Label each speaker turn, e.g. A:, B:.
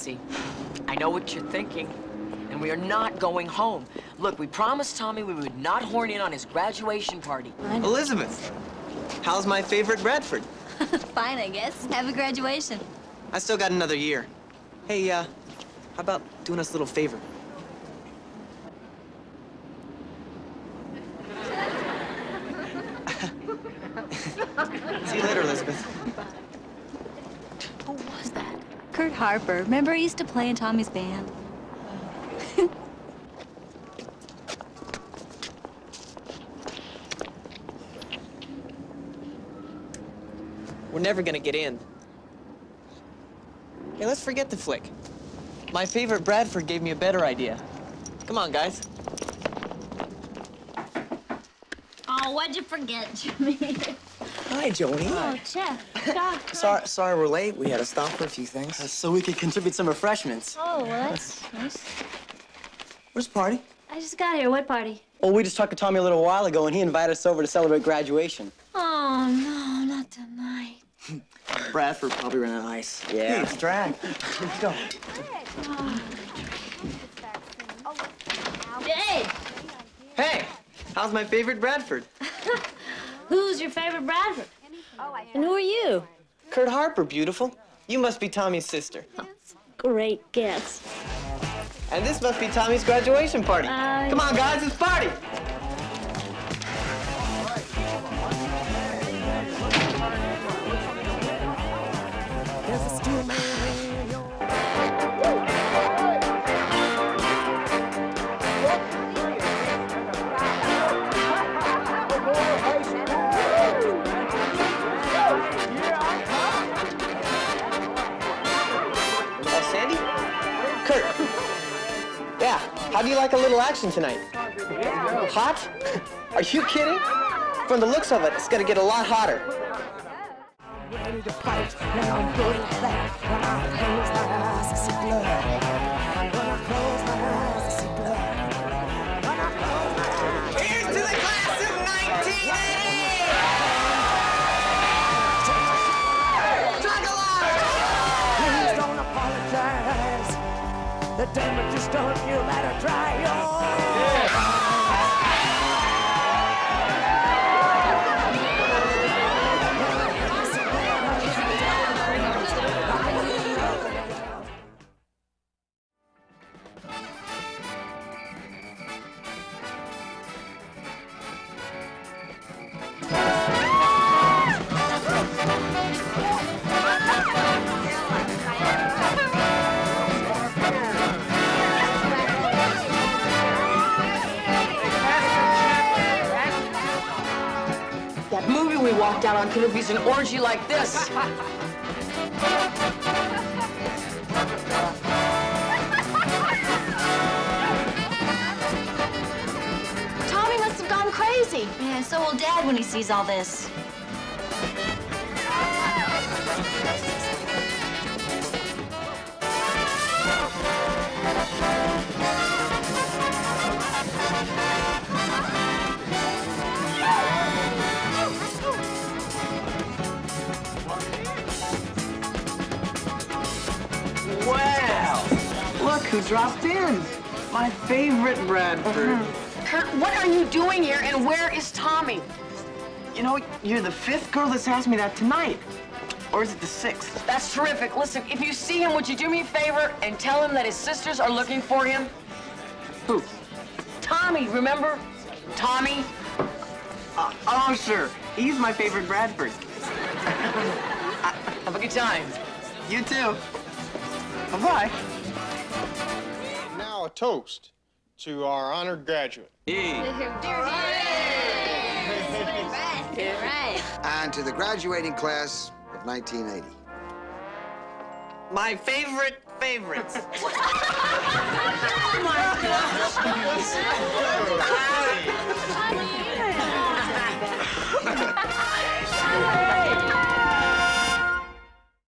A: Casey. I know what you're thinking, and we are not going home. Look, we promised Tommy we would not horn in on his graduation party.
B: Elizabeth, how's my favorite Bradford?
C: Fine, I guess. Have a graduation.
B: I still got another year. Hey, how about doing us a little favor? See you later, Elizabeth.
C: Who was that? Kurt Harper. Remember he used to play in Tommy's band?
B: We're never gonna get in. Hey, let's forget the flick. My favorite Bradford gave me a better idea. Come on, guys.
C: Oh, what'd you forget, Jimmy?
D: Hi, Joni.
C: Oh, Jeff.
D: Sorry we're late. We had to stop for a few things. So we could contribute some refreshments.
C: Oh, well, that's nice.
D: Where's the party?
C: I just got here. What party?
D: Well, we just talked to Tommy a little while ago, and he invited us over to celebrate graduation.
C: Oh, no, not tonight.
D: Bradford probably ran out of ice. Yeah. Hey, it's drag. Let's go.
C: Hey!
B: Hey, how's my favorite Bradford?
C: Who's your favorite Bradford? And who are you?
B: Kurt Harper, beautiful. You must be Tommy's sister.
C: Great guess.
B: And this must be Tommy's graduation party. Come on, guys, let's party! Sandy? Kurt. Yeah, how do you like a little action tonight? Hot? Are you kidding? From the looks of it, it's gonna get a lot hotter. Ready to fight, now I'm good at that. When I close my eyes, I see blood. When I close my eyes, I see blood. When I close my eyes. Here's to the class of 1980! Drag along! Please don't apologize. The damage is done, you better try yours.
A: That movie we walked out on could have used an orgy like this.
C: Tommy must have gone crazy. Yeah, so will Dad when he sees all this.
B: Wow! Look who dropped in. My favorite Bradford.
A: Kurt, what are you doing here, and where is Tommy?
B: You know, you're the 5th girl that's asked me that tonight. Or is it the 6th?
A: That's terrific. Listen, if you see him, would you do me a favor and tell him that his sisters are looking for him?
B: Who?
A: Tommy, remember? Tommy?
B: Oh, sure. He's my favorite Bradford.
A: Have a good time.
B: You too. Bye-bye.
E: Now a toast to our honored graduate.
C: Right.
F: And to the graduating class of 1980.
B: My favorite favorites.
C: Oh, my gosh.